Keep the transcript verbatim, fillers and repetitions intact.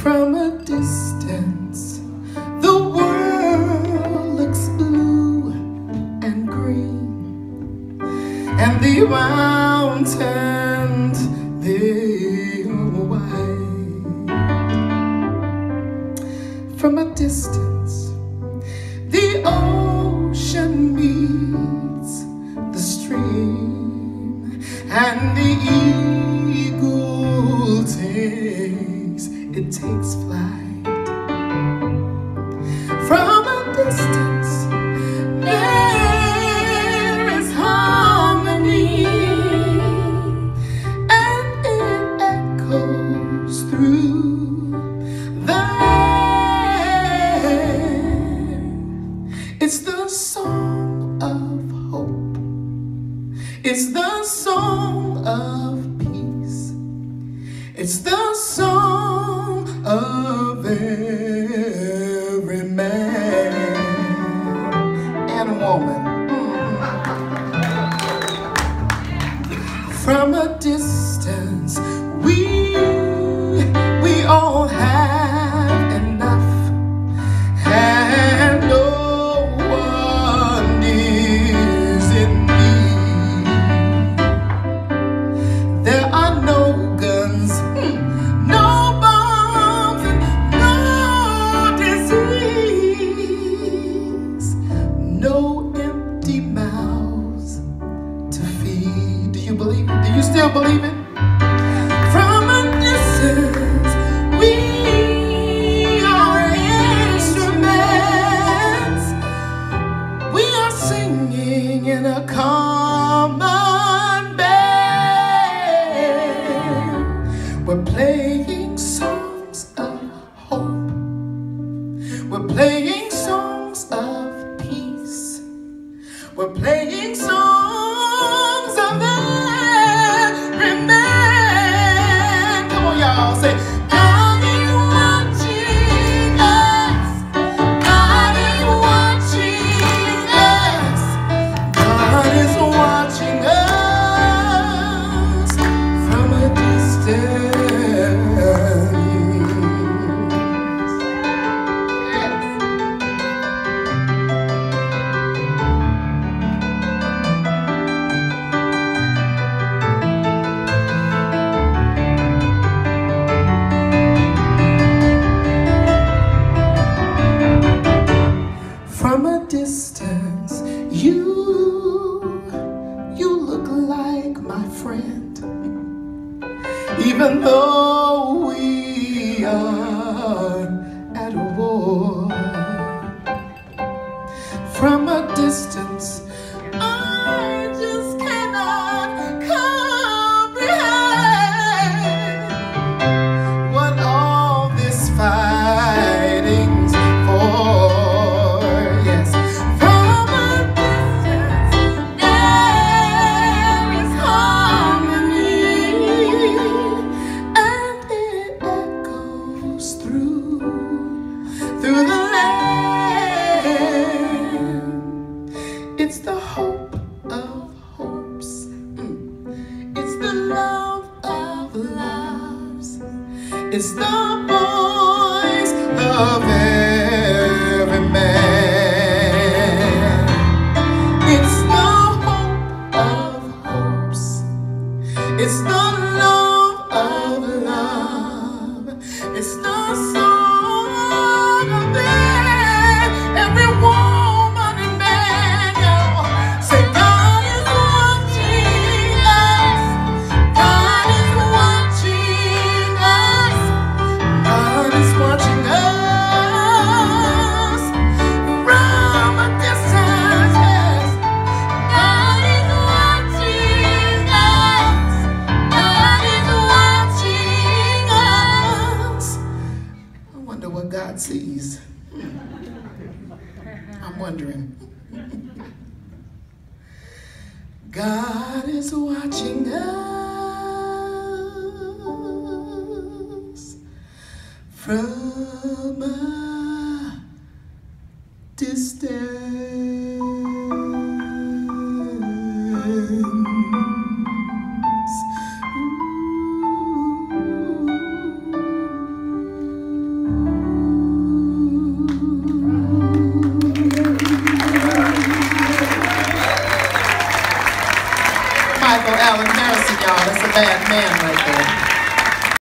From a distance, the world looks blue and green, and the mountains, they are white. From a distance, the ocean meets the stream, and the eagle takes, it takes flight. From a distance, there is harmony, and it echoes through the land. It's the song of hope. It's the song of peace. It's the song of every man and woman. From a distance, we we all have enough, and no one is in need. There are no guns, no bombs, no disease, no empty mouths to feed. Do you believe it? Do you still believe it? From a distance, we are instruments. We are singing in a common band. We're playing songs of hope. We're playing songs of peace. We're playing songs of every man. Come on, y'all, say, God is watching us. God is watching us. God is watching us from a distance. From a distance, you, you look like my friend, even though we are at war. From a distance, I just cannot comprehend what all this fighting's for. Yes, from a distance, there is harmony, and it echoes through, through the land. It's the hope of hopes. Mm. It's the love of loves. It's the voice of every man. It's the hope of hopes. It's the love of love. It's the song of every woman and man. Y'all say, God is watching us. God is watching us. God is watching us from a distance. Yes, God is watching us. God is watching us. I wonder what God sees. I'm wondering. God is watching us from a distance. Ooh. Michael Allen Harrison, y'all. That's a bad man right there.